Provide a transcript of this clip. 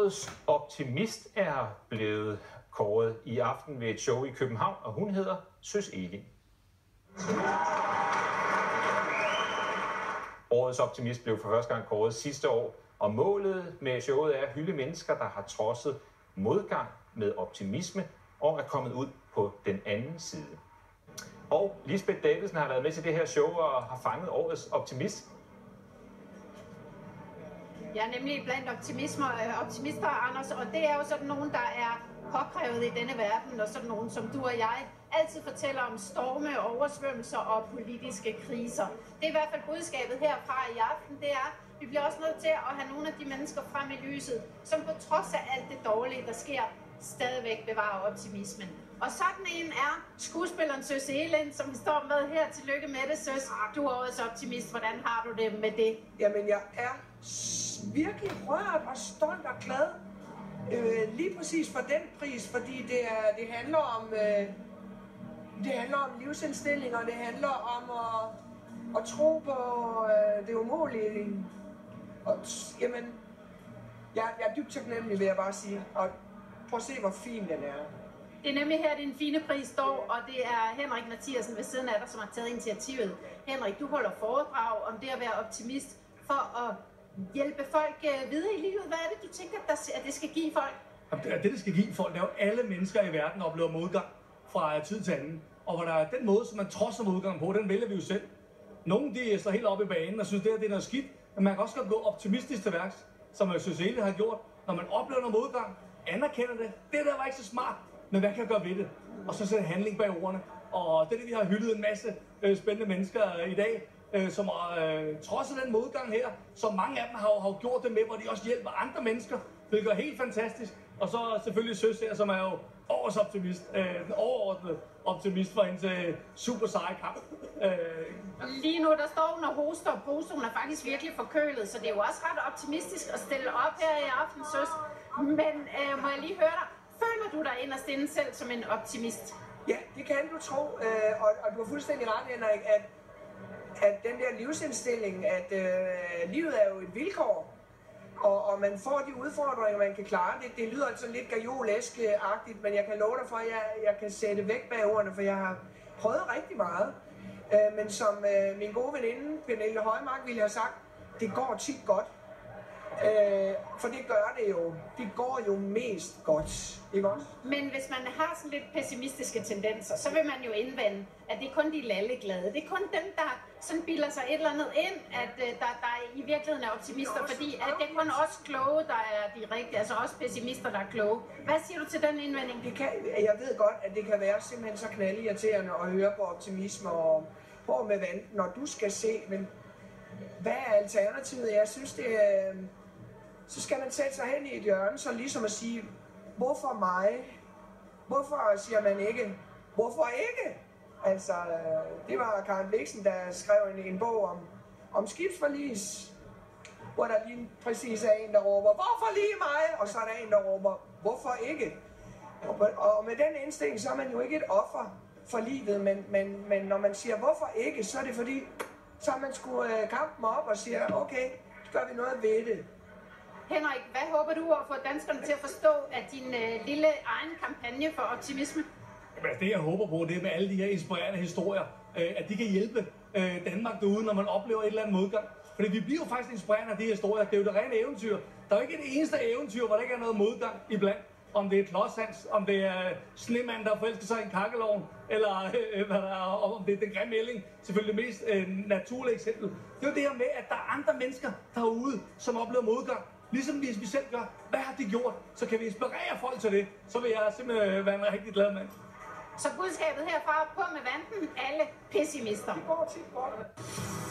Årets optimist er blevet kåret i aften ved et show i København, og hun hedder Søs Egin. Årets optimist blev for første gang kåret sidste år, og målet med showet er at hylde mennesker, der har trodset modgang med optimisme og er kommet ud på den anden side. Og Lisbeth Davidsen har været med til det her show og har fanget årets optimist. Jeg er nemlig blandt optimister, Anders, og det er jo sådan nogen, der er påkrævet i denne verden, og sådan nogen som du og jeg altid fortæller om storme, oversvømmelser og politiske kriser. Det er i hvert fald budskabet herfra i aften, det er, vi bliver også nødt til at have nogle af de mennesker frem i lyset, som på trods af alt det dårlige, der sker, stadigvæk bevarer optimismen. Og sådan en er skuespilleren Søs Egin, som vi står med her. Tillykke med det, Søs. Du er årets optimist. Hvordan har du det med det? Jamen, jeg er virkelig rørt og stolt og glad. Lige præcis for den pris, fordi det handler om livsindstilling, og det handler om at tro på det umulige. Og, jamen, jeg er dybt taknemmelig, vil jeg bare sige. Og prøv at se, hvor fin den er. Det er nemlig her, din fine pris står, og det er Henrik Mathiasen ved siden af dig, som har taget initiativet. Henrik, du holder foredrag om det at være optimist for at hjælpe folk videre i livet. Hvad er det, du tænker, at det skal give folk? Det skal give folk, det er jo alle mennesker i verden oplever modgang fra tid til anden. Og hvor der er den måde, som man trodser modgang på, den vælger vi jo selv. Nogle de står helt op i banen og synes, det er noget skidt, men man kan også godt gå optimistisk til værks, som Søs Egin har gjort. Når man oplever noget modgang, anerkender det. Det der var ikke så smart, men hvad kan jeg gøre ved det? Og så sætte handling bag ordene. Og det er det, vi har hyldet en masse spændende mennesker i dag, som trods af den modgang her, som mange af dem har gjort det med, hvor de også hjælper andre mennesker, hvilket er helt fantastisk. Og så selvfølgelig Søs her, som er jo årets optimist, den overordnede optimist for hendes super seje kamp. Lige nu, der står hun og hoster og poster, hun er faktisk virkelig forkølet, så det er jo også ret optimistisk at stille op her i aften, Søs. Men må jeg lige høre dig, føler du dig inderst inde selv som en optimist? Ja, det kan du tro, og du har fuldstændig ret, Henrik, at den der livsindstilling, at livet er jo et vilkår, og man får de udfordringer, man kan klare. Det lyder altså lidt gajolesk-agtigt, men jeg kan love dig for, at jeg kan sætte væk bag ordene, for jeg har prøvet rigtig meget. Men som min gode veninde, Pernille Højmark, ville have sagt, det går tit godt. For det gør det jo. Det går jo mest godt, ikke også? Men hvis man har sådan lidt pessimistiske tendenser, så vil man jo indvende, at det er kun de lalleglade. Det er kun dem, der sådan bilder sig et eller andet ind, at der i virkeligheden er optimister, fordi at det er kun os kloge, der er de rigtige, altså også pessimister, der er kloge. Hvad siger du til den indvending? Jeg ved godt, at det kan være simpelthen så knaldirriterende at høre på optimisme og på med vand, når du skal se, men hvad er alternativet? Jeg synes, det så skal man sætte sig hen i et hjørne, så ligesom at sige, hvorfor mig? Hvorfor siger man ikke, hvorfor ikke? Altså, det var Karen Blixen, der skrev en bog om skibsforlis, hvor der lige præcis er en, der råber, hvorfor lige mig? Og så er der en, der råber, hvorfor ikke? Og med den indstilling, så er man jo ikke et offer for livet, men når man siger, hvorfor ikke, så er det fordi, så har man sgu kampen op og siger, okay, så gør vi noget ved det. Henrik, hvad håber du at få danskerne til at forstå af din lille egen kampagne for optimisme? Jamen, det jeg håber på, det er med alle de her inspirerende historier, at de kan hjælpe Danmark derude, når man oplever et eller andet modgang. Fordi vi bliver jo faktisk inspirerende af de historier. Det er jo det rene eventyr. Der er jo ikke et eneste eventyr, hvor der ikke er noget modgang iblandt. Om det er Klodshans, om det er Snemand, der forelsker sig i en kakkelovn, eller om det er den grimme ælling, selvfølgelig det mest naturlige eksempel. Det er jo det her med, at der er andre mennesker derude, som oplever modgang. Ligesom hvis vi selv gør, hvad har de gjort, så kan vi inspirere folk til det. Så vil jeg simpelthen være en rigtig glad mand. Så budskabet herfra, på med vanten, alle pessimister. Det går tit godt.